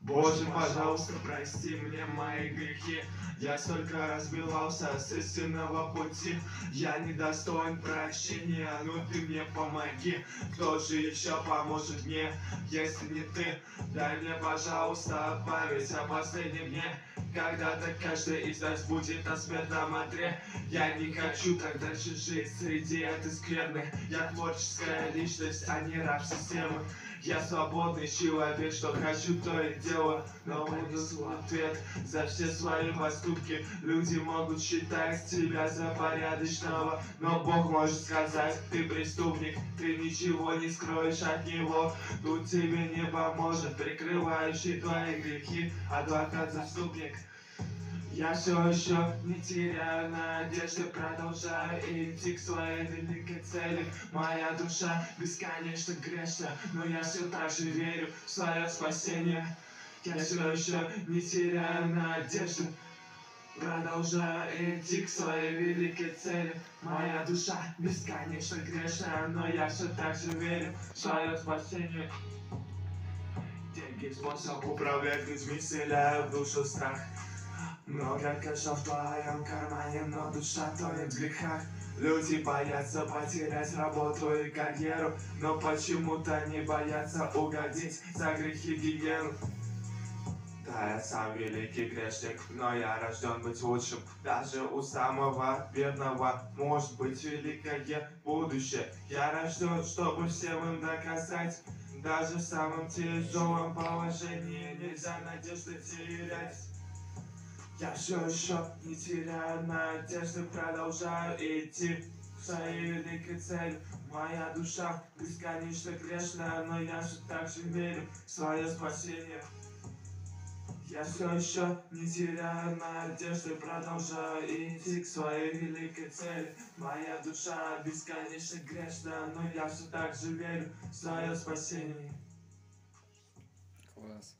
Боже, пожалуйста, прости мне мои грехи. Я столько разбивался с истинного пути. Я недостоин прощения, ну ты мне помоги. Кто же еще поможет мне, если не ты? Дай мне, пожалуйста, память о последнем дне. Когда-то каждый из нас будет на смертном одре. Я не хочу так дальше жить среди этой скверны. Я творческая личность, а не раб системы. Я свободный человек, что хочу, то и делаю. Но понесу ответ за все свои поступки. Люди могут считать тебя за порядочного, но Бог может сказать, ты преступник. Ты ничего не скроешь от него. Тут тебе не поможет прикрывающий твои грехи адвокат-заступник. Я все еще не теряю надежды, продолжаю идти к своей великой цели. Моя душа бесконечно грешна, но я все так же верю в свое спасение. Я все еще не теряю надежды, продолжаю идти к своей великой цели. Моя душа бесконечно грешна, но я все так же верю в свое спасение. Деньги — способ управлять людьми, вселяя в душу страх. Много кэша в твоем кармане, но душа тонет в грехах. Люди боятся потерять работу и карьеру, но почему-то не боятся угодить за грехи гиену. Да, я сам великий грешник, но я рожден быть лучшим. Даже у самого бедного может быть великое будущее. Я рожден, чтобы всем им доказать. Даже в самом тяжелом положении нельзя надежды терять. Я все еще не теряю надежды, продолжаю идти к своей великой цели. Моя душа бесконечно грешная, но я все так же верю в свое спасение. Я все еще не теряю надежды, продолжаю идти к своей великой цели. Моя душа бесконечно грешная, но я все так же верю в свое спасение. Класс.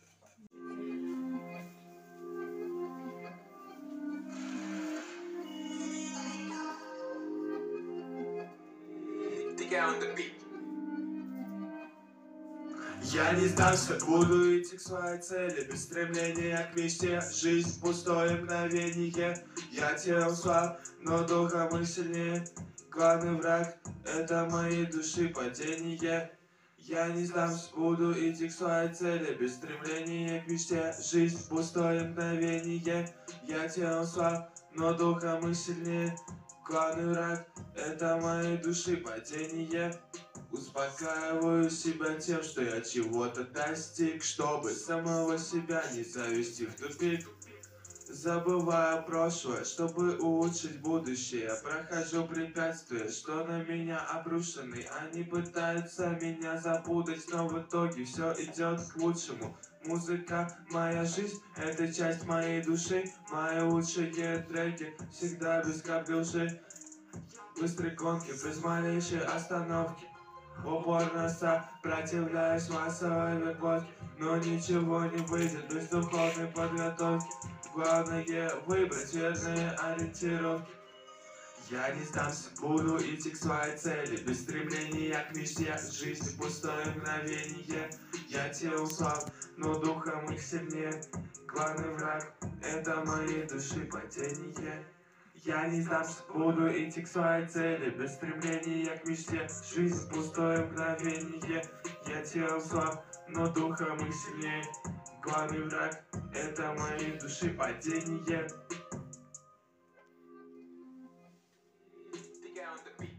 Я не сдамся, буду идти к своей цели, без стремления к мечте. Жизнь — пустое мгновение. Я телом слаб, но духом мы сильнее. Главный враг — это моей души падение. Я не сдамся, буду идти к своей цели, без стремления к мечте. Жизнь — пустое мгновение. Я телом слаб, но духом мы сильнее. Главный враг — это моей души падение. Успокаиваю себя тем, что я чего-то достиг, чтобы самого себя не завести в тупик. Забываю прошлое, чтобы улучшить будущее. Я прохожу препятствия, что на меня обрушены. Они пытаются меня запутать, но в итоге все идет к лучшему. Музыка — моя жизнь, это часть моей души. Мои лучшие треки всегда без капли лжи. Быстрые гонки без малейшей остановки. Упорно сопротивляюсь массовой вербовке, но ничего не выйдет без духовной подготовки. Главное — выбрать верные ориентировки. Я не сдамся, буду идти к своей цели, без стремления к мечте. Жизнь — пустое мгновение. Я телом слаб, но духом их сильнее. Главный враг — это моей души падение. Я не сдамся, буду идти к своей цели, без стремления к мечте. Жизнь — пустое мгновение. Я телом слаб, но духом их сильнее. Главный враг — это моей души падение.